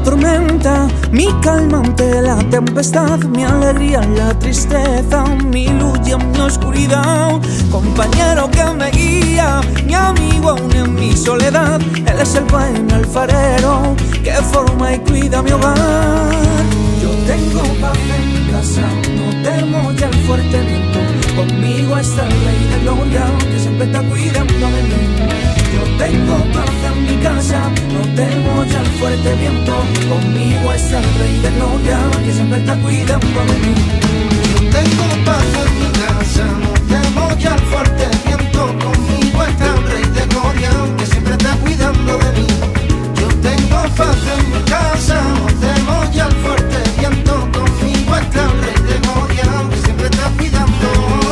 tormenta, mi calma ante la tempestad, mi alegría en la tristeza, mi luz y en mi oscuridad, compañero que me guía, mi amigo aún en mi soledad. Él es el buen alfarero que forma y cuida mi hogar. Yo tengo paz en mi casa, no temo ya el fuerte viento, conmigo está el Rey de Gloria que siempre está cuidando de mí. Yo tengo paz en mi casa, no temo ya el fuerte viento, conmigo está el Rey de Gloria que siempre está cuidando de mí. Yo tengo paz en mi casa, no temo ya el fuerte viento, conmigo está el Rey de Gloria que siempre está cuidando de mí. Yo tengo paz en mi casa, no temo ya el fuerte viento, conmigo está el Rey de Gloria que siempre está cuidando de mí.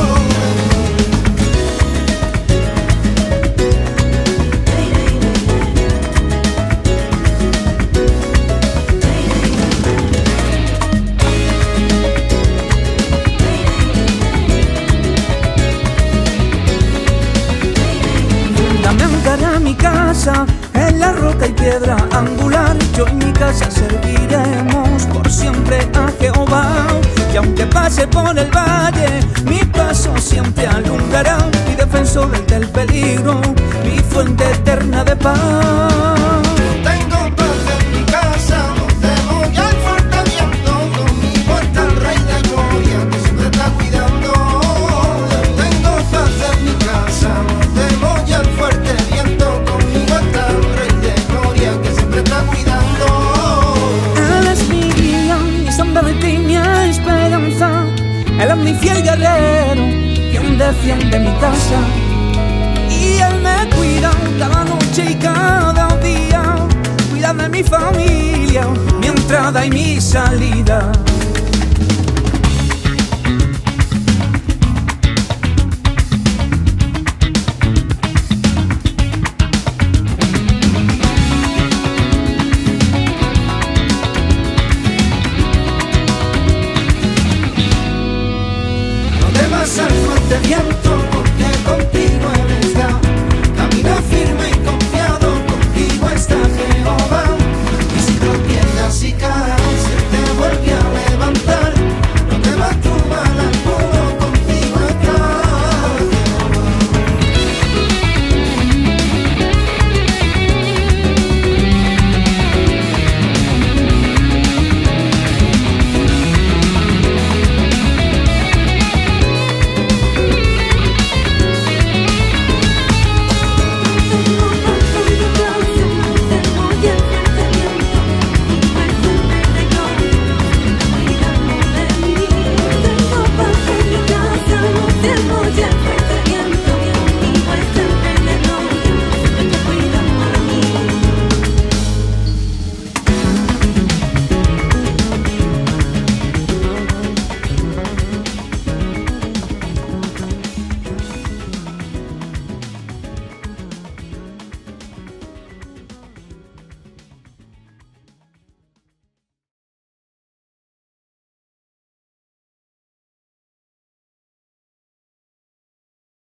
Mi casa en la roca y piedra angular, yo en mi casa serviremos por siempre a Jehová. Y aunque pase por el valle, mi paso siempre alumbrará, mi defensor ante el peligro, mi fuente eterna de paz. Tengo paz en mi casa, no temo ya el fuerte viento, conmigo está el Rey de Gloria que siempre está cuidando. Tengo paz en mi casa, no temo ya el fuerte viento, conmigo está el Rey de Gloria que siempre está cuidando. Él es mi guía, mi sombra y mi esperanza, Él es mi fiel guerrero, quien defiende mi casa. Y Él me cuida cada noche y cada día, cuida de mi familia, mi entrada y mi salida.